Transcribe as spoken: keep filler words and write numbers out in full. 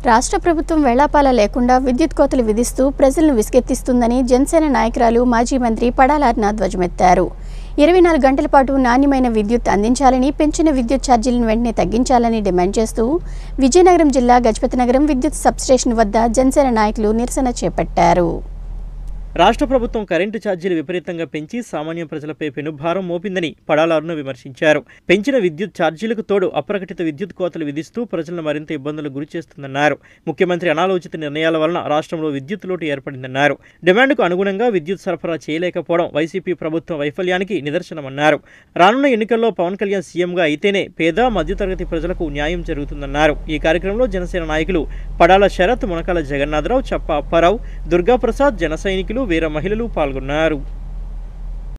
రాష్ట్ర ప్రభుత్వం వేళాపాల లేకుండా విద్యుత్ కోతలు విధిస్తూ ప్రజలను విసుగెత్తిస్తుందని జనసేన నాయకురాలు మాజీ మంత్రి పడాల అరుణ ధ్వజమెత్తారు. ఇరవై నాలుగు గంటల పాటు నాణ్యమైన విద్యుత్ అందించాలని, పెంచిన విద్యుత్ ఛార్జీలను వెంటనే తగ్గించాలని డిమాండ్ చేస్తూ విజయనగరం జిల్లా గజపతినగరం విద్యుత్ సబ్స్టేషన్ వద్ద జనసేన నాయకులు నిరసన చేపట్టారు. రాష్ట్ర ప్రభుత్వం కరెంటు ఛార్జీలు విపరీతంగా పెంచి సామాన్య ప్రజలపై పెనుభారం మోపిందని పడాల అరుణ విమర్శించారు. పెంచిన విద్యుత్ ఛార్జీలకు తోడు అప్రకటిత విద్యుత్ కోతలు విధిస్తూ ప్రజలను మరింత ఇబ్బందులకు గురి చేస్తుందన్నారు. ముఖ్యమంత్రి అనాలోచిత నిర్ణయాల వలన రాష్ట్రంలో విద్యుత్ లోటు ఏర్పడిందన్నారు. డిమాండ్కు అనుగుణంగా విద్యుత్ సరఫరా చేయలేకపోవడం వైసీపీ ప్రభుత్వ వైఫల్యానికి నిదర్శనమన్నారు. రానున్న ఎన్నికల్లో పవన్ కళ్యాణ్ సీఎంగా అయితేనే పేద మధ్యతరగతి ప్రజలకు న్యాయం జరుగుతుందన్నారు. ఈ కార్యక్రమంలో జనసేన నాయకులు పడాల శరత్, మునకాల జగన్నాథరావు, చప్ప అప్పారావు, దుర్గాప్రసాద్, జన సైనికులు, వీర మహిళలు పాల్గొన్నారు.